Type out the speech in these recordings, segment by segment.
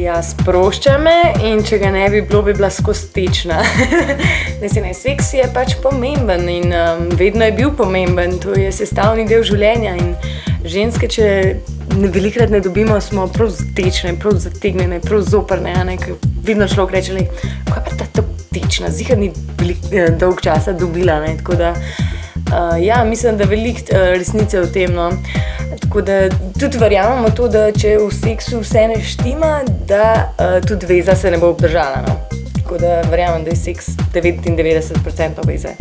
Ja, sprošča me in če ga ne bi bilo, bi bila skozi tečna. Seks je pač pomemben in vedno je bil pomemben, to je sestavni del življenja in ženske, če velikrat ne dobimo, smo prav tečne, prav zategnjene, prav zoprne, ker vedno človek reče, kaj pa ta tečna, zihar ni dolg časa dobila, tako da ja, mislim, da veliko resnice v tem, no. Tako da tudi verjamemo to, da če v seksu vse ne štima, da tudi veza se ne bo obdržala, no. Tako da verjamem, da je seks 99% veze.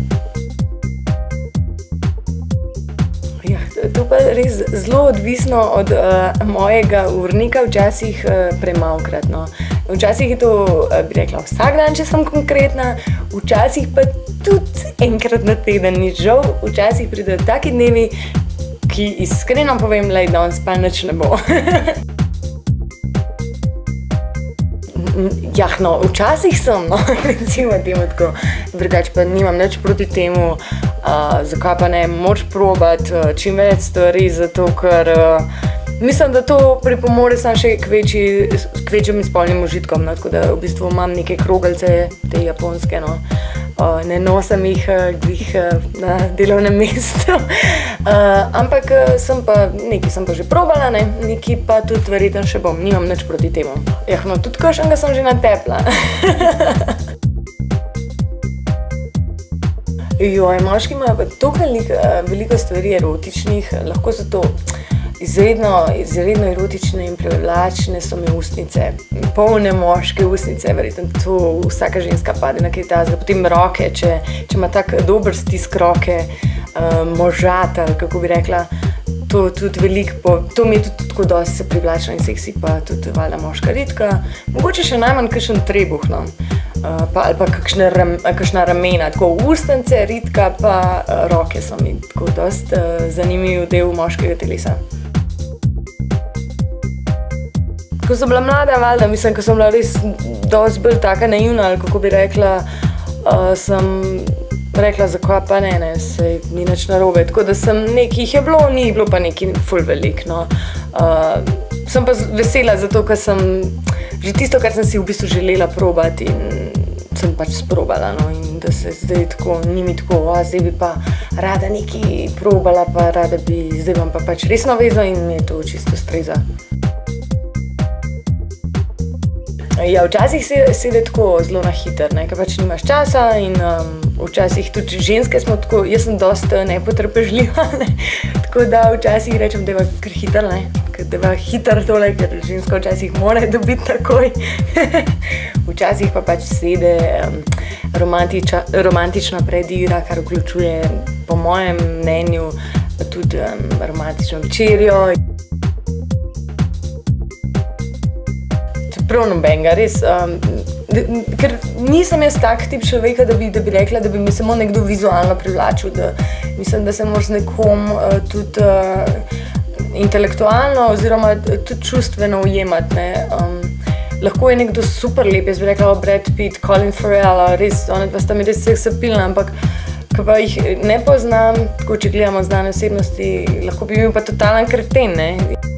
Ja, to pa je res zelo odvisno od mojega urnika, včasih premalokrat, no. Včasih je to, bi rekla, vsak dan, če sem konkretna, včasih pa tudi enkrat na teden, ni žal, včasih pridejo taki dnevi, ki iskreno povem, danes pa nič ne bo. Jah, no, včasih sem, no, recimo temu tako, drugače pa nimam nič proti temu, zakaj pa ne, moraš probati čim več stvari, zato ker mislim, da to pripomore samo še k večjim spolnim užitkom, no, tako da v bistvu imam neke krogalce, te japonske, no. Ne nosim jih na delovnem mestu, ampak nekaj sem pa že probala, nekaj pa tudi verjetno še bom, nimam nič proti temu. Jah, no, tudi kakšnega sem že natepla. Joj, moški imajo pa toliko veliko stvari erotičnih, lahko so to izredno erotične in privlačne so mi ustnice, polne moške ustnice, verjetno to vsaka ženska pade na kaj tazga, potem roke, če ima tak dober stisk roke, možat, ali kako bi rekla, to tudi veliko, to mi je tudi tako dosti privlačno in seksi, pa tudi valjda moška redka, mogoče še najmanj kakšen trebuh, no, ali pa kakšna ramena, tako ustnice, redka, pa roke so mi tako dosti zanimiv del moškega telesa. Ko sem bila mlada, valjda, mislim, ko sem bila res dosti bolj taka naivna, ali kako bi rekla, sem rekla, zakaj pa ne, saj ni nič narobe, tako da sem jih je bilo, ni bilo pa nekaj ful velik, no. Sem pa vesela zato, ker sem že tisto, kar sem si v bistvu želela probati in sem pač sprobala, no, in da se zdaj tako, ni mi tako, zdaj bi pa rada nekaj probala, pa rada bi, zdaj imam pa pač resno vezo in mi je to čisto ustreza. Ja, včasih sede tako zelo na hiter, ker pač nimaš časa in včasih tudi ženske smo tako, jaz sem dosti nepotrpežljiva, tako da včasih rečem, da je kar hiter, da je hiter tole, ker ženska včasih mora dobiti takoj. Včasih pa pač sede romantična predigra, kar vključuje po mojem mnenju tudi romantično večerjo. Prav nobenega, res, ker nisem jaz tak tip človeka, da bi rekla, da bi mi samo nekdo vizualno privlačil, da mislim, da se moraš z nekom tudi intelektualno oziroma tudi čustveno ujemati, lahko je nekdo super lep, jaz bi rekla Brad Pitt, Colin Farrell, res, onadva sta mi res seksapilna, ampak ko pa jih ne poznam, tako če gledamo znane osebnosti, lahko bi bil pa totalen kreten, ne.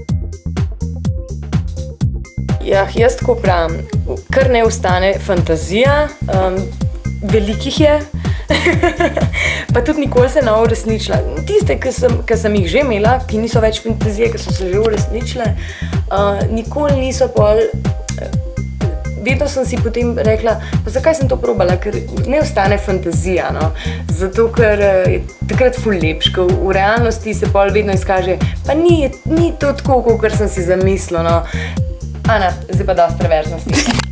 Jah, jaz tako pravim, kar ne ostane fantazija, velikih je, pa tudi nikoli se ne uresničila. Tiste, ki sem jih že imela, ki niso več fantazije, ki so se že uresničile, nikoli niso pol, vedno sem si potem rekla, pa zakaj sem to probala, ker ne ostane fantazija, no, zato ker je takrat ful lepš, ko v realnosti se pol vedno izkaže, pa ni to tako, kot sem si zamislila, no. Ana, zdaj pa dosti perverznosti.